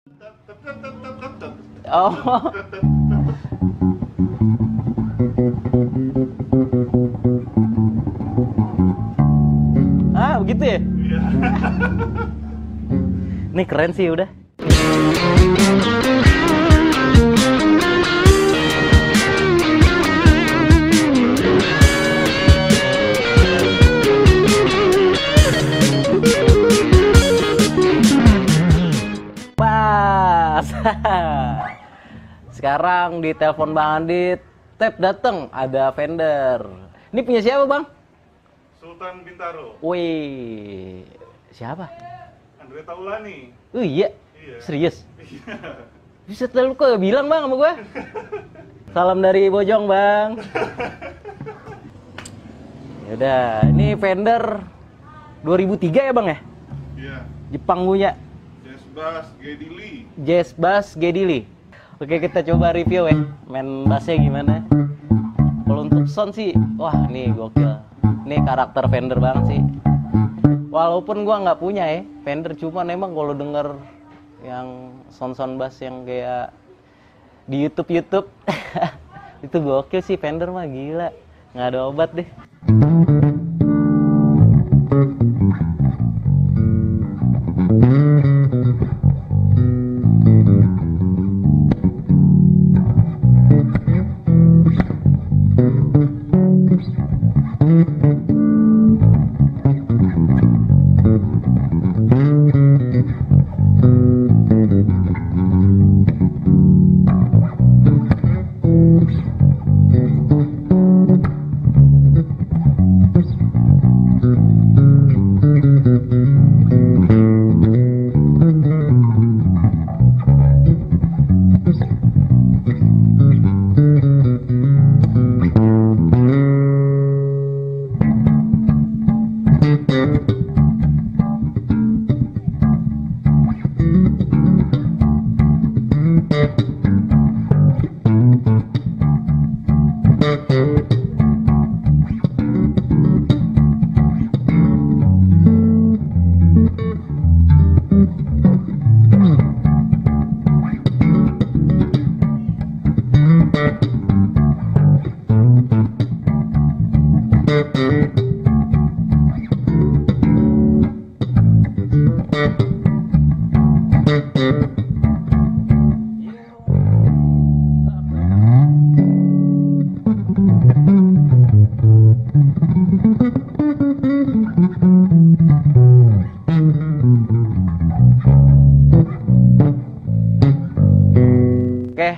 Oh. Ah, begitu ya? Iya. Ini keren sih udah. Pas. Sekarang di telepon Bang Adit, Tep dateng, ada vendor. Ini punya siapa, Bang? Sultan Bintaro. Wih, siapa? Andre Taulani. Iya. Iya. Serius? Iya. Bisa lu kok bilang, Bang, sama gua. Salam dari Bojong, Bang. Yaudah, ini vendor 2003 ya, Bang ya? Iya. Jepang punya. Jazz Bass Gedili. Jazz Bass Gedili. Oke, kita coba review ya. Main bassnya gimana? Kalau untuk sound sih, wah nih gokil. Ini karakter Fender banget sih. Walaupun gua nggak punya ya Fender, cuman emang kalau denger yang sound bass yang kayak di YouTube itu gokil sih. Fender mah gila, nggak ada obat deh. Oke,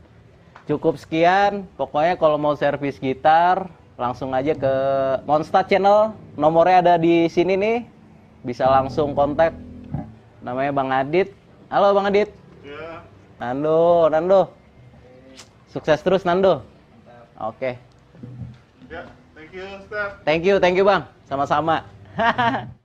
cukup sekian. Pokoknya kalau mau servis gitar, langsung aja ke Monster Channel. Nomornya ada di sini nih. Bisa langsung kontak. Namanya Bang Adit. Halo Bang Adit. Ya. Nando. Sukses terus Nando. Oke. Ya, thank you, Steph. Thank you Bang. Sama-sama.